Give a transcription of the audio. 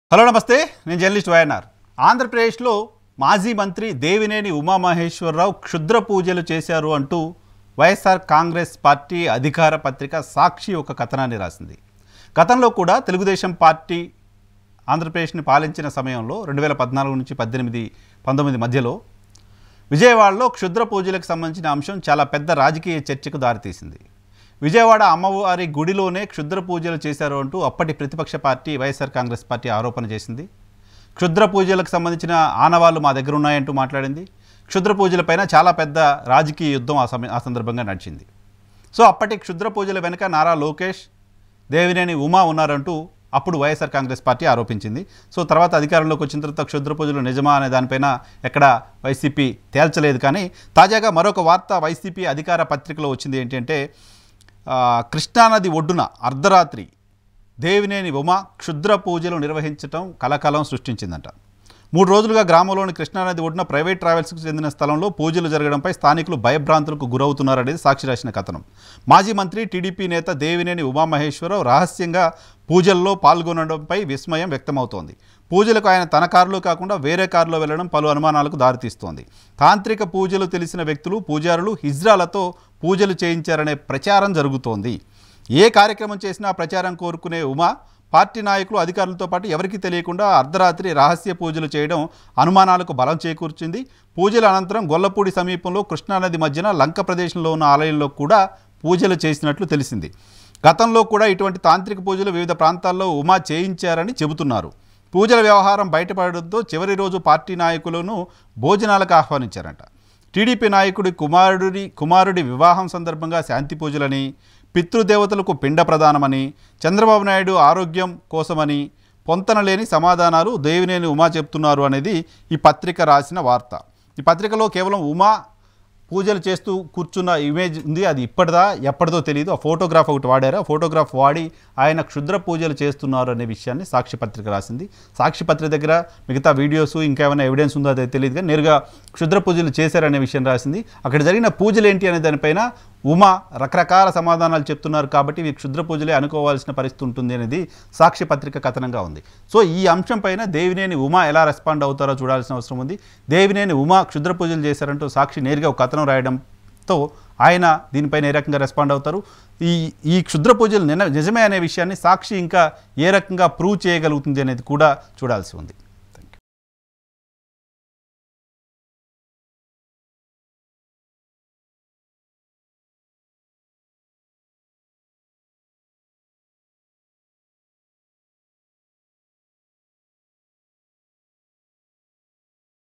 Hello నమస్తే, నేను journalist YNR. ఆంధ్రప్రదేశ్లో మాజీ మంత్రి దేవినేని ఉమామహేశ్వరరావు క్షుద్ర పూజలు చేశారు అంటూ వైఎస్ఆర్ కాంగ్రెస్ పార్టీ అధికార పత్రిక సాక్షి ఒక కథనాన్ని రాసింది. గతంలో కూడా తెలుగుదేశం పార్టీ ఆంధ్రప్రదేశ్ని పాలించిన సమయంలో 2014 నుంచి 19 మధ్యలో విజయవాడలో క్షుద్ర పూజలకు సంబంధించిన అంశం చాలా పెద్ద రాజకీయ చర్చకు దారితీసింది. విజయవాడ అమ్మవారి గుడిలోనే క్షుద్ర పూజలు చేశారు అంటూ అప్పటి ప్రతిపక్ష పార్టీ వైఎస్ఆర్ కాంగ్రెస్ పార్టీ ఆరోపణ చేసింది. క్షుద్ర పూజలకు సంబంధించిన ఆనవాళ్లు మా దగ్గర ఉన్నాయంటూ మాట్లాడింది. క్షుద్ర పూజలపైన చాలా పెద్ద రాజకీయ యుద్ధం ఆ సందర్భంగా నడిచింది. సో అప్పటి క్షుద్ర పూజల వెనుక నారా లోకేష్, దేవినేని ఉమా ఉన్నారంటూ అప్పుడు వైఎస్ఆర్ కాంగ్రెస్ పార్టీ ఆరోపించింది. సో తర్వాత అధికారంలోకి వచ్చిన తర్వాత క్షుద్ర పూజలు నిజమా అనే దానిపైన ఎక్కడ వైసీపీ తేల్చలేదు. కానీ తాజాగా మరొక వార్త వైసీపీ అధికార పత్రికలో వచ్చింది. ఏంటంటే కృష్ణానది ఒడ్డున అర్ధరాత్రి దేవినేని ఉమ క్షుద్ర పూజలు నిర్వహించడం కలకలం సృష్టించిందంట. 3 రోజులుగా గ్రామంలోని కృష్ణానది ఒడ్డున ప్రైవేట్ ట్రావెల్స్కు చెందిన స్థలంలో పూజలు జరగడంపై స్థానికులు భయభ్రాంతులకు గురవుతున్నారనేది సాక్షి రాసిన కథనం. మాజీ మంత్రి టీడీపీ నేత దేవినేని ఉమామహేశ్వరరావు రహస్యంగా పూజల్లో పాల్గొనడంపై విస్మయం వ్యక్తమవుతోంది. పూజలకు ఆయన తన కారులో కాకుండా వేరే కారులో వెళ్లడం పలు అనుమానాలకు దారితీస్తోంది. తాంత్రిక పూజలు తెలిసిన వ్యక్తులు, పూజారులు హిజ్రాలతో పూజలు చేయించారనే ప్రచారం జరుగుతోంది. ఏ కార్యక్రమం చేసినా ప్రచారం కోరుకునే ఉమా పార్టీ నాయకులు, అధికారులతో పాటు ఎవరికీ తెలియకుండా అర్ధరాత్రి రహస్య పూజలు చేయడం అనుమానాలకు బలం చేకూర్చింది. పూజల అనంతరం గొల్లపూడి సమీపంలో కృష్ణానది మధ్యన లంక ప్రదేశంలో ఉన్న ఆలయంలో కూడా పూజలు చేసినట్లు తెలిసింది. గతంలో కూడా ఇటువంటి తాంత్రిక పూజలు వివిధ ప్రాంతాల్లో ఉమా చేయించారని చెబుతున్నారు. పూజల వ్యవహారం బయటపడడంతో చివరి రోజు పార్టీ నాయకులను భోజనాలకు ఆహ్వానించారంట. టీడీపీ నాయకుడి కుమారుడి వివాహం సందర్భంగా శాంతి పూజలని, పితృదేవతలకు పిండ ప్రదానమని, చంద్రబాబు నాయుడు ఆరోగ్యం కోసమని పొంతనలేని సమాధానాలు దేవినేని ఉమా చెప్తున్నారు అనేది ఈ పత్రిక రాసిన వార్త. ఈ పత్రికలో కేవలం ఉమా పూజలు చేస్తూ కూర్చున్న ఇమేజ్ ఉంది. అది ఎప్పటిదో తెలియదు. ఆ ఫోటోగ్రాఫ్ ఒకటి వాడారు. ఆ ఫోటోగ్రాఫ్ వాడి ఆయన క్షుద్ర పూజలు చేస్తున్నారు అనే విషయాన్ని సాక్షి పత్రిక రాసింది. సాక్షి పత్రిక దగ్గర మిగతా వీడియోస్ ఇంకేమైనా ఎవిడెన్స్ ఉందో అది తెలియదు, కానీ నేరుగా క్షుద్ర పూజలు చేశారనే విషయం రాసింది. అక్కడ జరిగిన పూజలు ఏంటి అనే దానిపైన ఉమా రకరకాల సమాధానాలు చెప్తున్నారు. కాబట్టి ఇవి క్షుద్ర పూజలే అనుకోవాల్సిన పరిస్థితి ఉంటుంది అనేది సాక్షి పత్రిక కథనంగా ఉంది. సో ఈ అంశం పైన దేవినేని ఉమా ఎలా రెస్పాండ్ అవుతారో చూడాల్సిన అవసరం ఉంది. దేవినేని ఉమా క్షుద్ర పూజలు చేశారంటూ సాక్షి నేరుగా ఒక కథనం రాయడంతో ఆయన దీనిపైన ఏ రకంగా రెస్పాండ్ అవుతారు, ఈ క్షుద్ర పూజలు నిజమే అనే విషయాన్ని సాక్షి ఇంకా ఏ రకంగా ప్రూవ్ చేయగలుగుతుంది అనేది కూడా చూడాల్సి ఉంది.